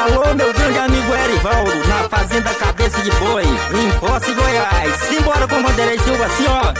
Alô, meu grande amigo Erivaldo, na fazenda Cabeça de Boi, em Posse, Goiás. Simbora com Vanderlei Silva assim, ó.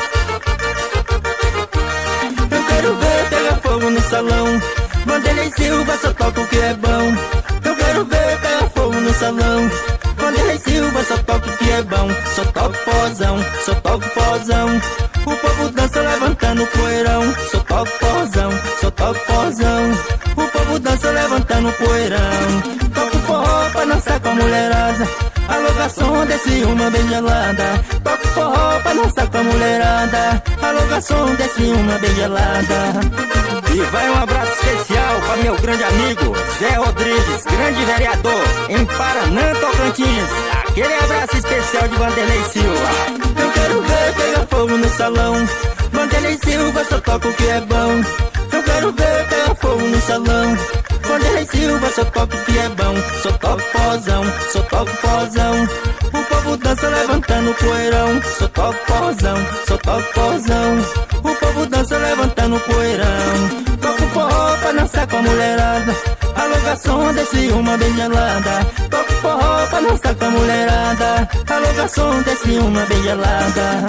Eu quero ver pegar fogo no salão. Vanderlei Silva só toca o que é bom. Eu quero ver pegar fogo no salão. Vanderlei Silva só toca o que é bom. Só toca fozão, só toca fozão. O povo dança levantando poeirão. Só toca fozão, só toca fozão. O povo dança levantando poeirão. Toca forró pra dançar com a mulherada. Alô garçom, desce uma bem gelada. Toca forró pra dançar com a mulherada. Alô garçom, desce uma bem gelada. E vai um abraço especial para meu grande amigo Zé Rodrigues, grande vereador em Paranã, Tocantins. Aquele abraço especial de Vanderlei Silva. Eu quero ver pegar fogo no salão. Vanderlei Silva só toca o que é bom. Eu quero ver pegar fogo no salão. Vanderlei Silva só toca o que é bom. Só toca fozão, só toca fozão. O povo dança levantando poeirão. Só toca fozão, só toca fozão. O povo dança levantando poeirão. Toca o forró pra dançar com a mulherada. Alô garçom, desce uma bem gelada. Toca o forró pra dançar com a mulherada. Alô garçom, desce uma bem gelada.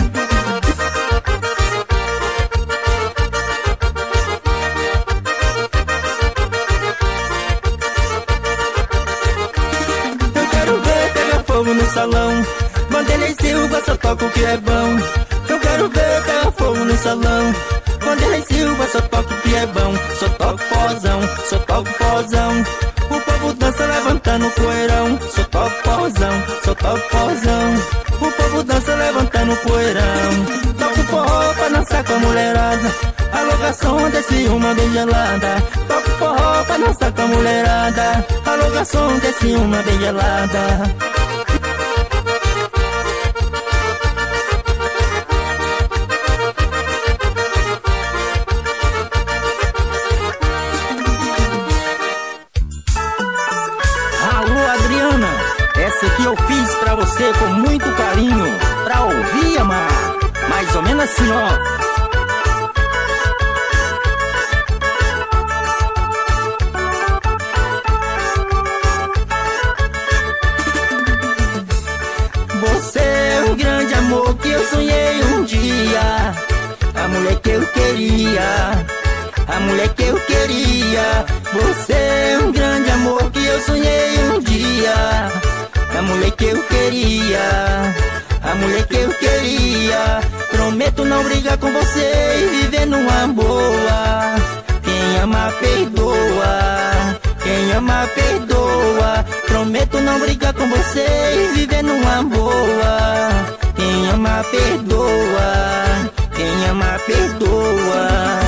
No salão, Vanderlei Silva só toca o que é bom. Eu quero ver pegar fogo no salão. Vanderlei Silva só toca o que é bom. Só toca fozão, só toca fozão. O povo dança levantando poeirão. Só toca fozão, só toca fozão. O povo dança levantando poeirão. Toca o forró pra dançar com a mulherada. Alô garçom, desce uma bem gelada. Toca o forró pra dançar com a mulherada. Alô garçom, desce uma bem gelada. Essa aqui eu fiz pra você com muito carinho, pra ouvir e amar. Mais ou menos assim, ó. Você é um grande amor que eu sonhei um dia. A mulher que eu queria, a mulher que eu queria. Você é um grande amor que eu sonhei um dia. A mulher que eu queria, a mulher que eu queria. Prometo não brigar com você e viver numa boa. Quem ama perdoa, quem ama perdoa. Prometo não brigar com você e viver numa boa. Quem ama perdoa, quem ama perdoa.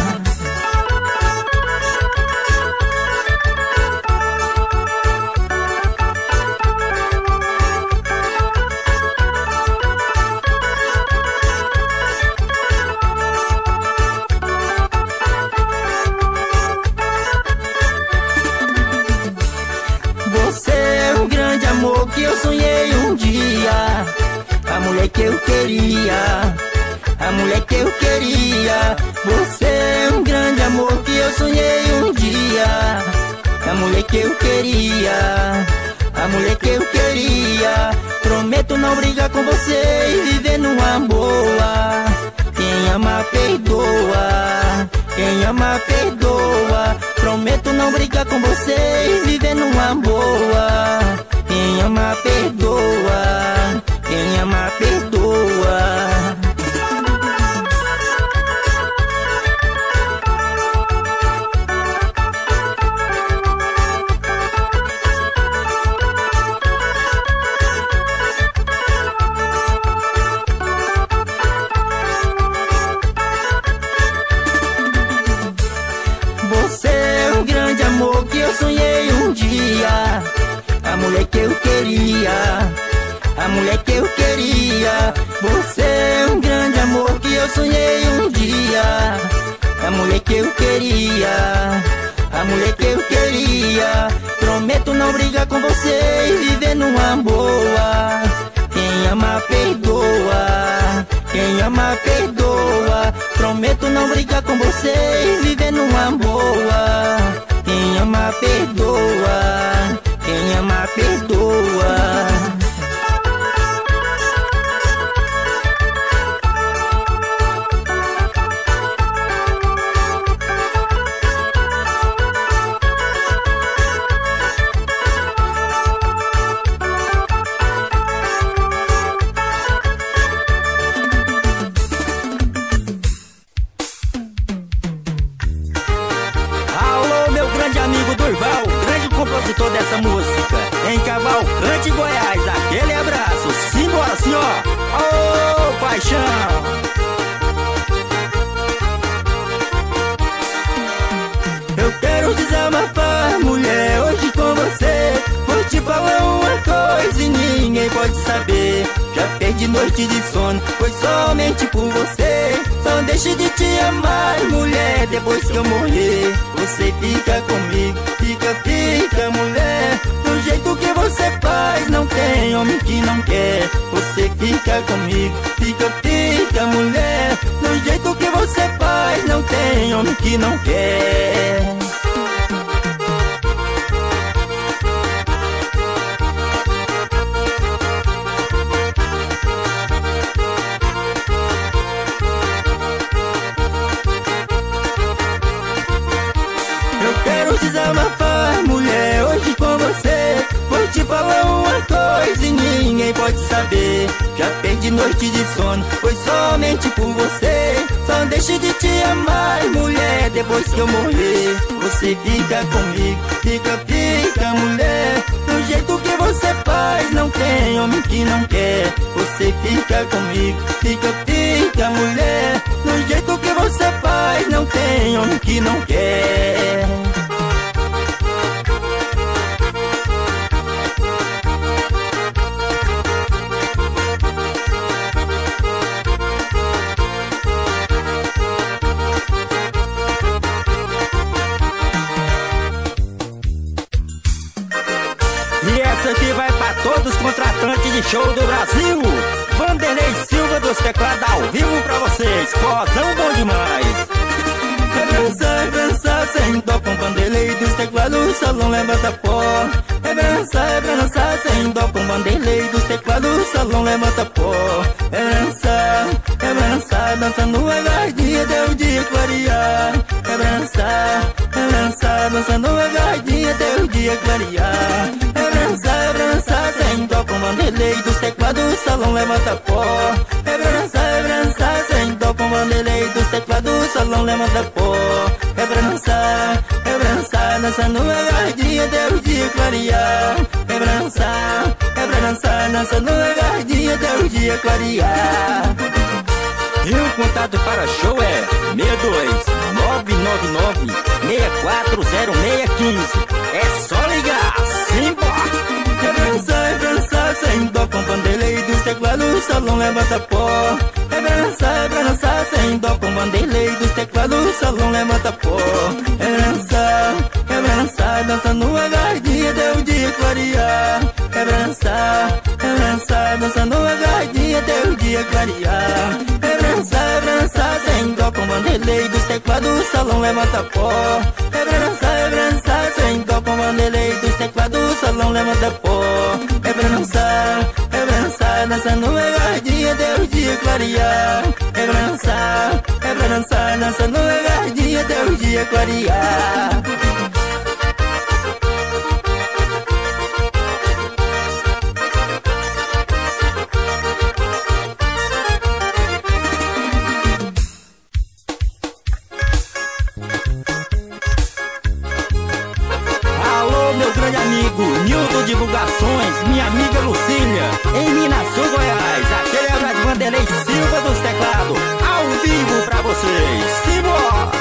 Você é um grande amor que eu sonhei um dia. A mulher que eu queria, a mulher que eu queria. Você é um grande amor que eu sonhei um dia. A mulher que eu queria, a mulher que eu queria. Prometo não brigar com você e viver numa boa. Quem ama perdoa, quem ama perdoa. Prometo não brigar com você e viver numa boa. Quem ama perdoa, quem ama perdoa. Você é um grande amor que eu sonhei um dia. A mulher que eu queria, a mulher que eu queria. Você é um grande amor que eu sonhei um dia. A mulher que eu queria, a mulher que eu queria. Prometo não brigar com você e viver numa boa. Quem ama perdoa, quem ama perdoa. Prometo não brigar com você e viver numa boa. Quem ama perdoa, quem ama compositor dessa música, em Cavalcante, Goiás. Aquele abraço, simbora assim, ó. Ô, paixão! Eu quero desabafar, mulher, hoje com você. Vou te falar uma coisa e ninguém pode saber. Já perdi noite de sono, foi somente por você. Só deixe de te amar, mulher, depois que eu morrer. Você fica comigo, fica, mulher. Do jeito que você faz, não tem homem que não quer. Você fica comigo, fica, mulher. Do jeito que você faz, não tem homem que não quer. Desabafar, mulher, hoje com você. Vou te falar uma coisa e ninguém pode saber. Já perdi noite de sono, foi somente por você. Só deixe de te amar, mulher, depois que eu morrer. Você fica comigo, fica, mulher. Do jeito que você faz, não tem homem que não quer. Você fica comigo, fica, mulher. Do jeito que você faz, não tem homem que não quer. Essa aqui vai pra todos os contratantes de show do Brasil. Vanderlei Silva dos teclados ao vivo pra vocês. Fozão bom demais. É dançar sem dó com Vanderlei dos teclados, o salão levanta pó. É dançar sem dó com Vanderlei dos teclados, o salão levanta pó. É dançar, dançando a gardinha até o dia clarear. É dançar, dançando a gardinha até o dia clarear. É dançar sem dó com Vanderlei dos teclados, o salão levanta pó. É dançar sem dó com Vanderlei dos teclados, o salão levanta pó. É dançar, dançando a gardinha até o dia clarear. É dançar, dançando a gardinha até o dia clarear. E o contato para show é 62-999-640615. É só ligar, simbora! É dançar sem dó com Vanderlei dos teclados, o salão levanta pó. É dançar sem dó com Vanderlei dos teclados, o salão levanta pó. É dançar, dançando a gardinha até o dia clarear. É dançar, dançando a gardinha até o dia clarear. É dançar sem dó com Vanderlei dos teclados, o salão levanta pó. É dançar sem dó com Vanderlei dos teclados, o salão levanta pó. É dançar, dançando a gardinha até o dia clarear. É dançar, dançando a gardinha até o dia clarear. Meu grande amigo Nilton Divulgações, minha amiga Lucília, em Minasul, Goiás. Aquele abraço de Vanderlei Silva dos teclados, ao vivo pra vocês. Simbora!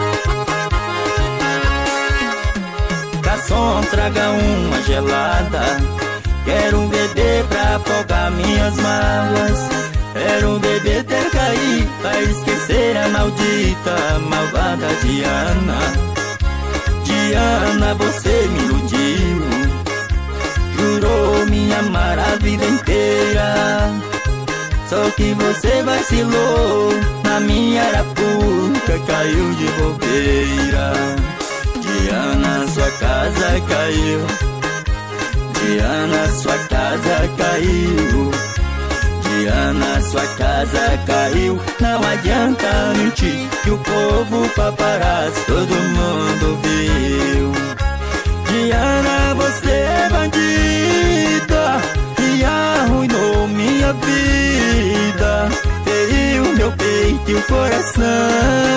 Garçom, traga uma gelada. Quero beber pra afogar minhas mágoas. Quero beber até cair pra esquecer a maldita, malvada Diana. Diana, você me iludiu, jurou me amar a vida inteira. Só que você vacilou, na minha arapuca caiu de bobeira. Diana, sua casa caiu. Diana, sua casa caiu. Diana, sua casa caiu. Não adianta mentir que o povo paparazzi todo mundo viu. Diana, você é bandida e arruinou minha vida. Feriu meu peito e o coração,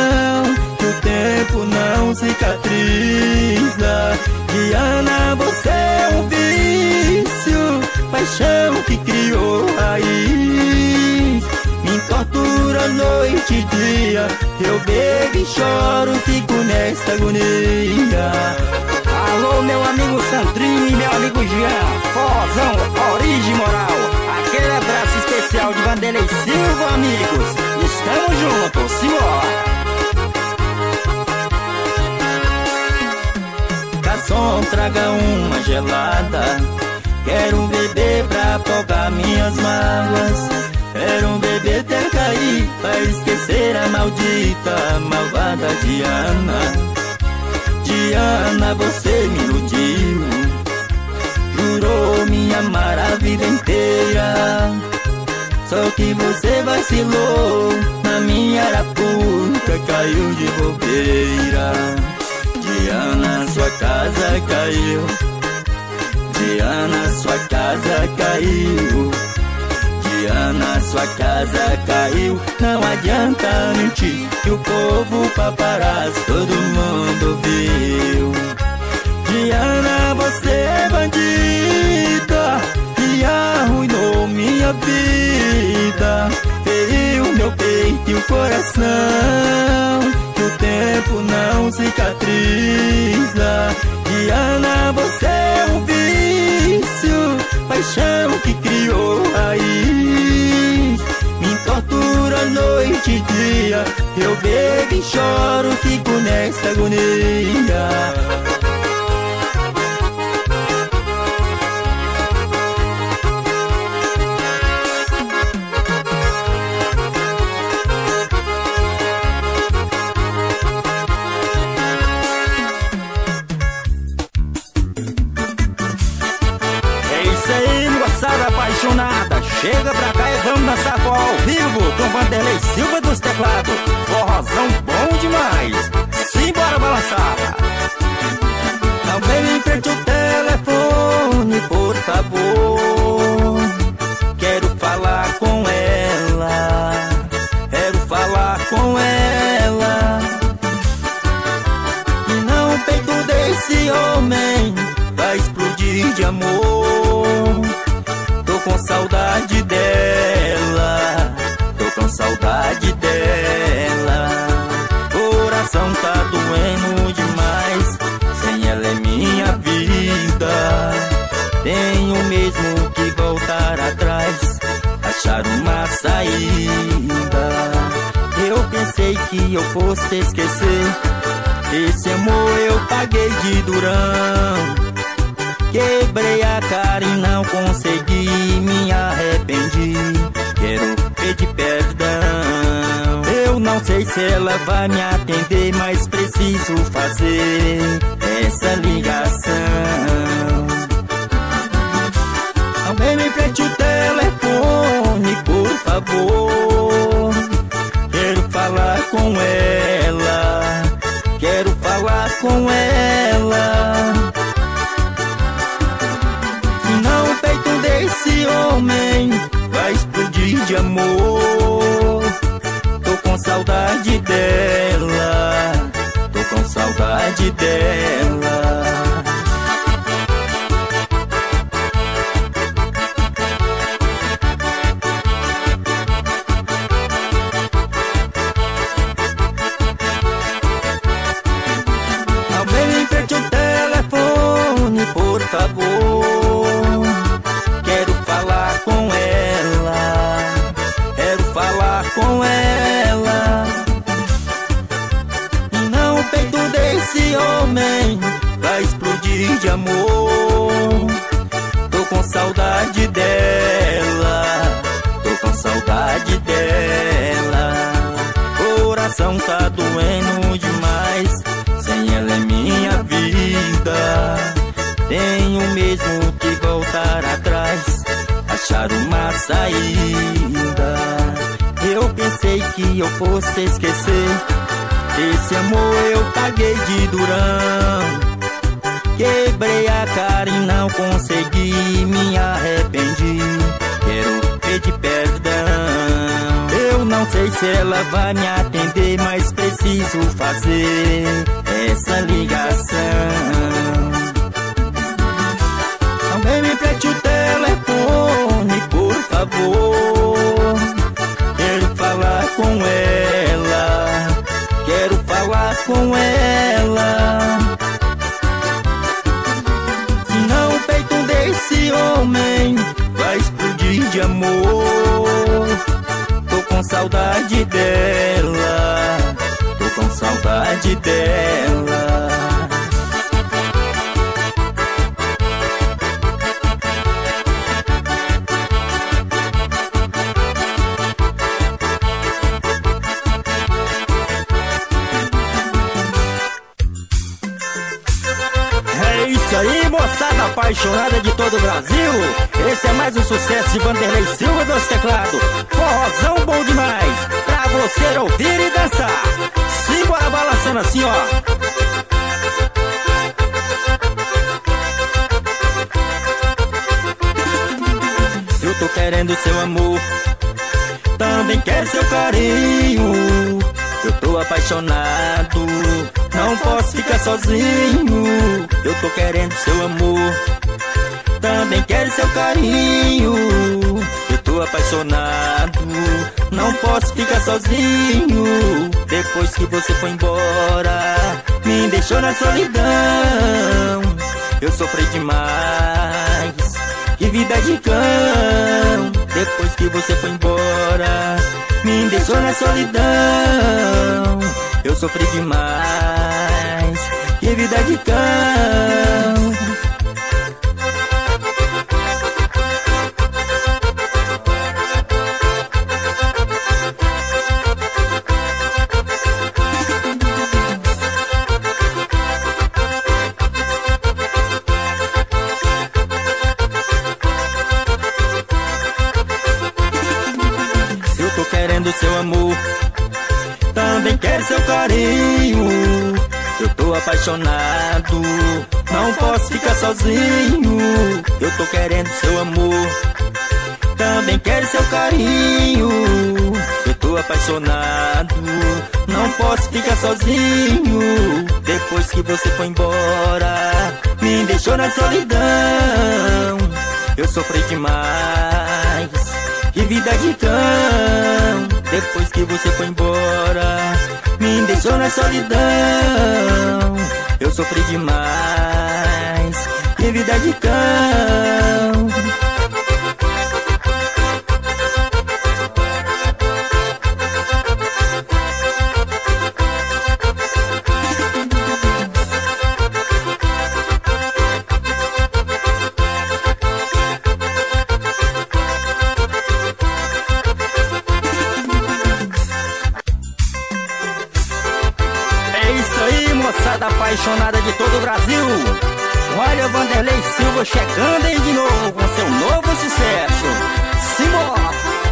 que o tempo não cicatriza. Diana, você noite e dia, eu bebo e choro, fico nesta agonia. Alô, meu amigo Sandrinho e meu amigo Jean, forrozão, origem moral. Aquele abraço especial de Vanderlei Silva, amigos. Estamos juntos, simbora. Garçom, traga uma gelada, quero beber pra afogar minhas mágoas. Quero beber até cair, pra esquecer a maldita, malvada Diana. Diana, você me iludiu, jurou me amar a vida inteira. Só que você vacilou, na minha arapuca caiu de bobeira. Diana, sua casa caiu, Diana, sua casa caiu, Diana, sua casa caiu. Não adianta mentir que o povo paparazzi todo mundo viu. Diana, você é bandida e arruinou minha vida, feriu meu peito e o coração, que o tempo não cicatriza. Diana, você é um vício, paixão que criou raiz, me tortura noite e dia, eu bebo e choro, fico nesta agonia. Apaixonada, chega pra cá e vamos dançar forró ao vivo com Vanderlei Silva dos teclados. Forrozão bom demais, simbora balançar. Também me empreste o telefone, por favor, quero falar com ela, quero falar com ela. E não o peito desse homem vai explodir de amor. Tô com saudade dela, tô com saudade dela. Coração tá doendo demais, sem ela é minha vida. Tenho mesmo que voltar atrás, achar uma saída. Eu pensei que eu fosse esquecer, esse amor eu paguei de durão. Quebrei a cara e não consegui, me arrependi, quero pedir perdão. Eu não sei se ela vai me atender, mas preciso fazer essa ligação. Também me empreste o telefone, por favor, quero falar com ela, quero falar com ela. Esse homem vai explodir de amor. Tô com saudade dela, tô com saudade dela. Alguém me empreste o telefone, por favor, com ela, quero falar com ela. E não o peito desse homem vai explodir de amor. Tô com saudade dela, tô com saudade dela. Coração tá doendo demais, sem ela é minha vida. Tenho mesmo que voltar atrás, achar uma saída. Eu pensei que eu fosse esquecer, esse amor eu paguei de durão. Quebrei a cara e não consegui, me arrependi, quero pedir perdão. Eu não sei se ela vai me atender, mas preciso fazer essa ligação. Também me empreste o telefone, por favor, quero falar com ela. esse homem vai explodir de amor. Tô com saudade dela, tô com saudade dela. É isso aí, moçada apaixonada de todo o Brasil. Esse é mais um sucesso de Vanderlei Silva dos teclados. Forrozão bom demais, pra você ouvir e dançar. Simbora balançando assim, ó. Eu tô querendo seu amor, também quero seu carinho. Eu tô apaixonado, não posso ficar sozinho. Eu tô querendo seu amor, também quero seu carinho. Eu tô apaixonado, não posso ficar sozinho. Depois que você foi embora, me deixou na solidão. Eu sofri demais, que vida de cão. Depois que você foi embora, me deixou na solidão. Eu sofri demais, que vida de cão. Eu tô querendo seu amor, também quero seu carinho. Eu tô apaixonado, não posso ficar sozinho. Eu tô querendo seu amor, também quero seu carinho. Eu tô apaixonado, não posso ficar sozinho. Depois que você foi embora, me deixou na solidão. Eu sofri demais, que vida de cão. Depois que você foi embora, me deixou na solidão. Eu sofri demais, que vida de cão. Moçada apaixonada de todo o Brasil, olha o Vanderlei Silva chegando aí de novo com seu novo sucesso. Simbora!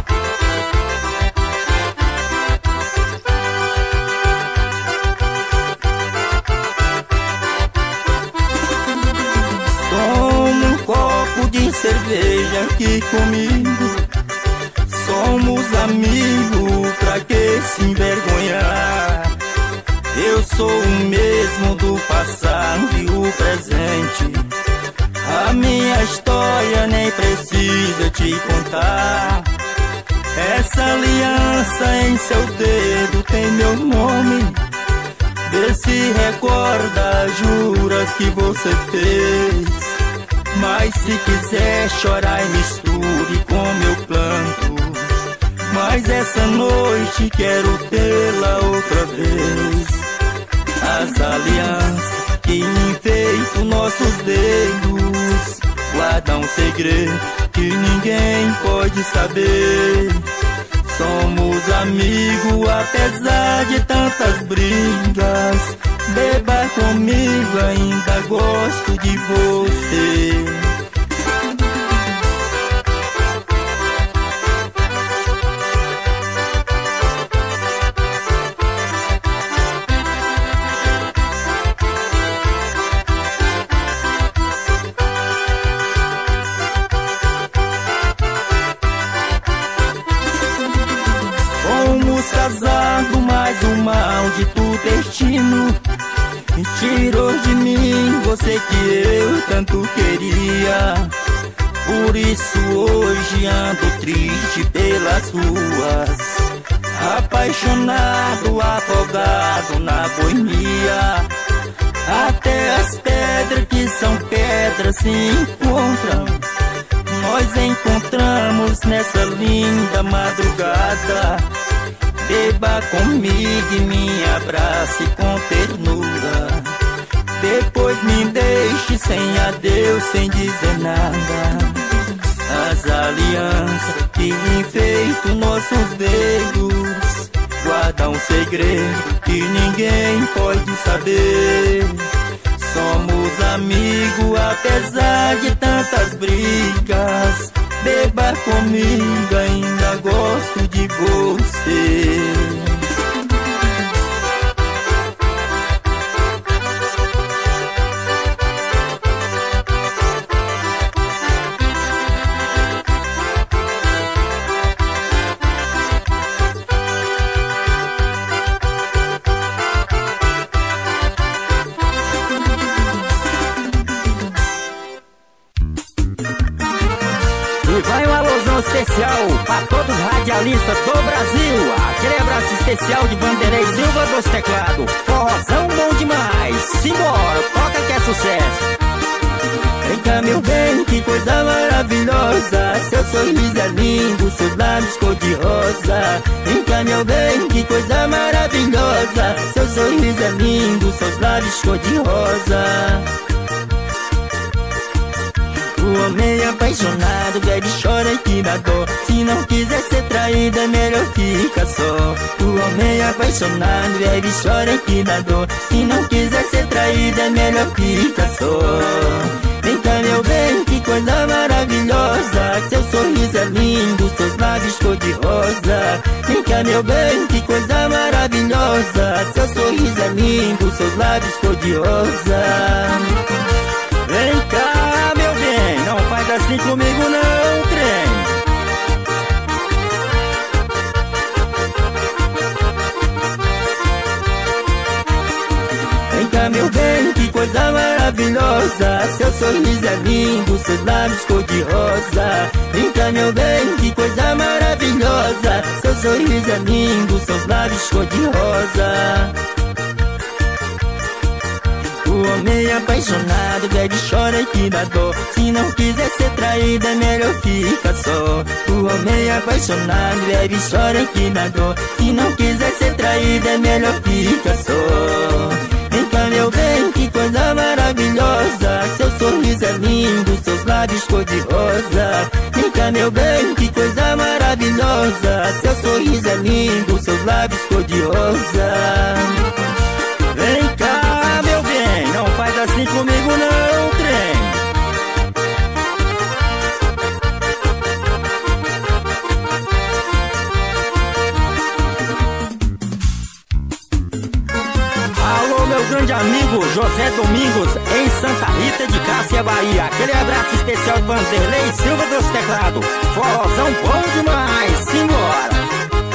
Toma um copo de cerveja aqui comigo. Somos amigos, pra que se envergonhar? Eu sou o mesmo do passado e o presente. A minha história nem precisa te contar. Essa aliança em seu dedo tem meu nome. Vê se recorda as juras que você fez. Mas se quiser chorar e misture com meu planto. Mas essa noite quero tê-la outra vez. As alianças que enfeitam nossos dedos guardam um segredo que ninguém pode saber. Somos amigos apesar de tantas brigas. Beba comigo, ainda gosto de você. Fomos casados, mas o maldito destino tirou de mim você que eu tanto queria. Por isso hoje ando triste pelas ruas, apaixonado, afogado na boemia. Até as pedras que são pedras se encontram nós encontramos nessa linda madrugada. Beba comigo e me abrace com ternura. Depois me deixe sem adeus, sem dizer nada. As alianças que enfeitam nossos dedos guardam um segredo que ninguém pode saber. Somos amigos apesar de tantas brigas. Beba comigo, ainda gosto de você. E vai um alusão especial pra todos os radialistas do Brasil. Aquele abraço especial de Vanderlei Silva dos teclados. Forrozão bom demais. Simbora, toca que é sucesso. Vem cá meu bem, que coisa maravilhosa. Seu sorriso é lindo, seus lábios cor de rosa. Vem cá meu bem, que coisa maravilhosa. Seu sorriso é lindo, seus lábios cor de rosa. O homem apaixonado bebe, chora e que dá dor. Se não quiser ser traído é melhor ficar só. O homem apaixonado bebe, chora e que dá dor. Se não quiser ser traído é melhor ficar só. Vem cá meu bem, que coisa maravilhosa. Seu sorriso é lindo, seus lábios cor de rosa. Vem cá meu bem, que coisa maravilhosa. Seu sorriso é lindo, seus lábios cor de rosa. Vem cá meu bem, não faz assim comigo não, trem. Vem cá meu bem, que coisa maravilhosa. Seu sorriso é lindo, seus lábios cor de rosa. Vem cá meu bem, que coisa maravilhosa. Seu sorriso é lindo, seus lábios cor de rosa. O homem apaixonado bebe, chora e que dá dor. Se não quiser ser traído é melhor ficar só. O homem apaixonado bebe, chora e que dá dor. Se não quiser ser traído é melhor ficar só. Vem cá meu bem, que coisa maravilhosa. Seu sorriso é lindo, seus lábios cor de rosa. Vem cá meu bem, que coisa maravilhosa. Seu sorriso é lindo, seus lábios cor de rosa. Vem cá meu bem, não faz assim comigo não, trem. Alô meu grande amigo José Domingos, em Santa Rita de Cássia, Bahia. Aquele abraço especial de Vanderlei Silva dos teclados. Forrozão bom demais, simbora.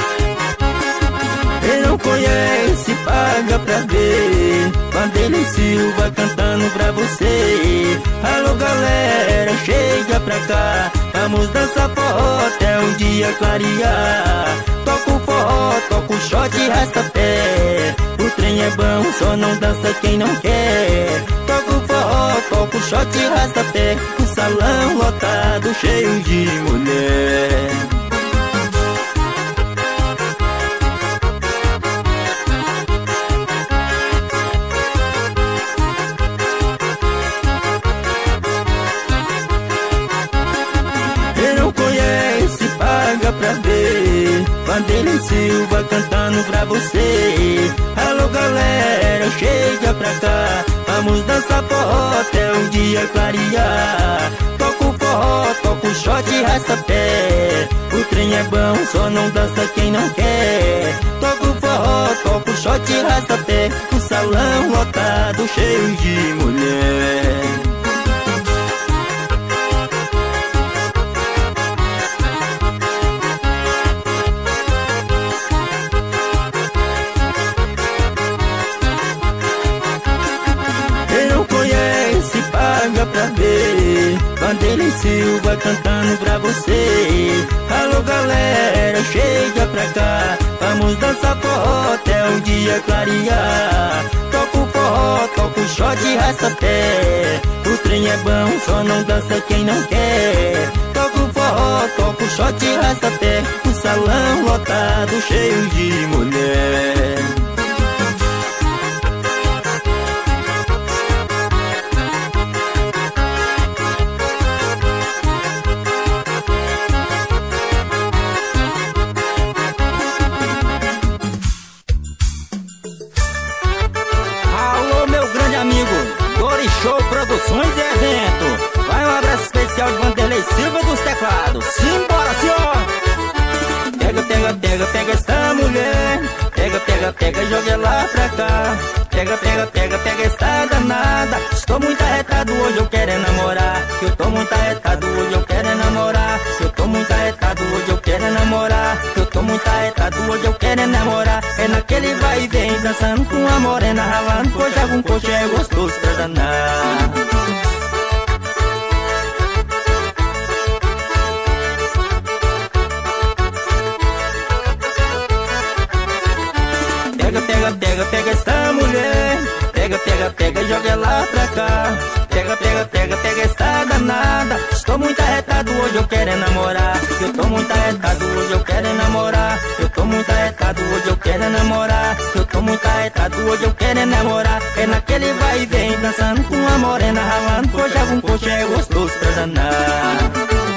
Quem não conhece, paga pra ver. Vanderlei Silva cantando pra você. Alô galera, chega pra cá. Vamos dançar forró até o dia clarear. Toca o forró, toca o shot e rasta-pé. O trem é bom, só não dança quem não quer. Toca o forró, toca o shot e rasta-pé. O salão lotado, cheio de mulher. Pra ver Vanderlei Silva cantando pra você. Alô galera, chega pra cá. Vamos dançar forró até o dia clarear. Toca o forró, toca o shot e rasta-pé. O trem é bom, só não dança quem não quer. Toca o forró, toca o shot e rasta-pé. O salão lotado, cheio de mulher. Pra ver Vanderlei Silva cantando pra você. Alô galera, chega pra cá. Vamos dançar forró até o dia clarear. Toca o forró, toca o shot e rasta-pé. O trem é bom, só não dança quem não quer. Toca só toco shot e rasta-pé, o salão lotado, cheio de mulher. Alô, meu grande amigo Show Produções e Evento. Vai um abraço especial de Vanderlei Silva dos teclados. Simbora, senhor! Pega, pega, pega, pega esta mulher. Pega, pega, pega, joga ela pra cá. Pega, pega, pega, pega esta danada. Estou muito arretado, hoje eu quero é namorar. Eu tô muito arretado, hoje eu quero é namorar. Eu tô muito arretado, hoje eu quero é namorar. Eu tô muito arretado, hoje eu quero é namorar. É naquele vai e vem, dançando com a morena, ralando coxa com coxa, é gostoso pra danar. Pega, pega, pega, pega esta mulher. Pega, pega, pega, joga ela pra cá. Pega, pega, pega, pega esta danada. Estou muito arretado, hoje eu quero é namorar. Eu tô muito arretado, hoje eu quero é namorar. Eu tô muito arretado, hoje eu quero é namorar. Eu tô muito arretado, hoje eu quero é namorar. É naquele vai e vem, dançando com a morena, ralando coxa com coxa, é gostoso pra danar.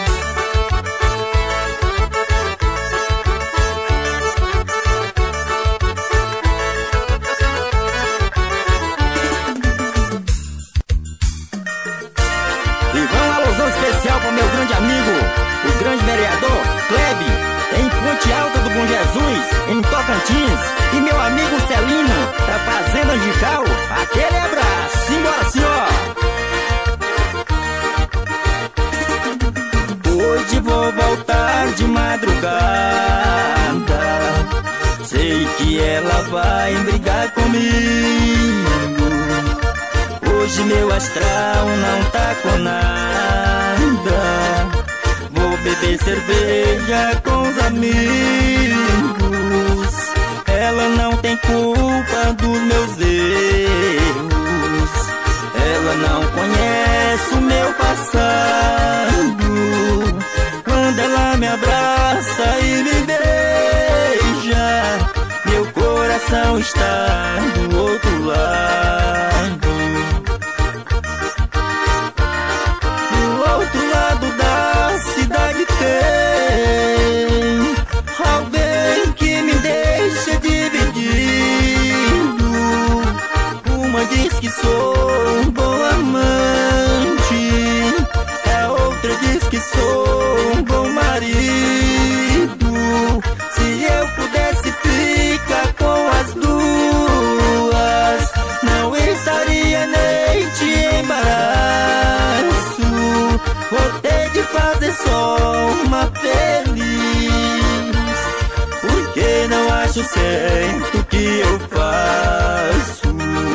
Especial para meu grande amigo, o grande vereador Klebe, em Ponte Alta do Bom Jesus, em Tocantins, e meu amigo Celino, da Fazenda Angical. Aquele abraço, simbora, senhor! Hoje vou voltar de madrugada, sei que ela vai brigar comigo. Hoje meu astral não tá com nada. Vou beber cerveja com os amigos. Ela não tem culpa dos meus erros. Ela não conhece o meu passado. Quando ela me abraça e me beija, meu coração está do outro lado. Do lado da cidade tem alguém que me deixa dividido. Uma diz que sou um bom amante, a outra diz que sou um bom marido. Se eu pudesse ficar com as duas, não estaria nem te embaraço. Vou ter de fazer só uma feliz, porque não acho certo o que eu faço.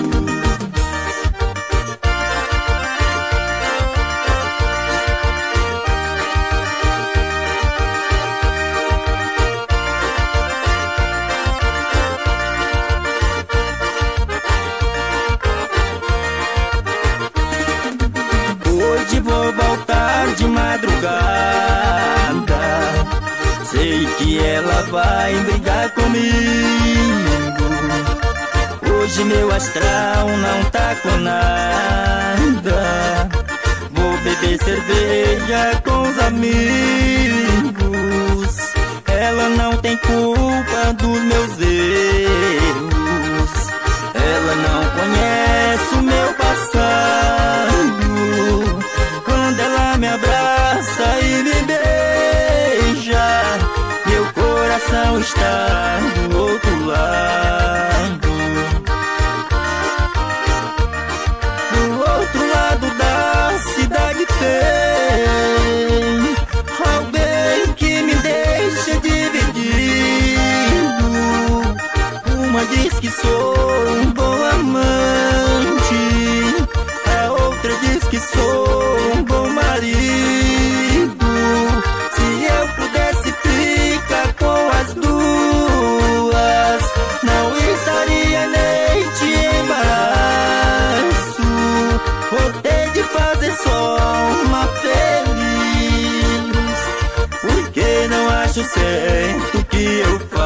Hoje vou voltar de madrugada, sei que ela vai brigar comigo. Hoje meu astral não tá com nada. Vou beber cerveja com os amigos. Ela não tem culpa dos meus erros. Ela não conhece o meu passado. Quando ela me abraça e me beija, meu coração está do outro lado. Do outro lado da cidade tem alguém que me deixa dividido. Uma diz que sou um bom amante, a outra diz que sou um bom marido. Se eu pudesse ficar com as duas, não estaria nem te embaraço. Vou ter de fazer só uma feliz, acho certo que eu faço.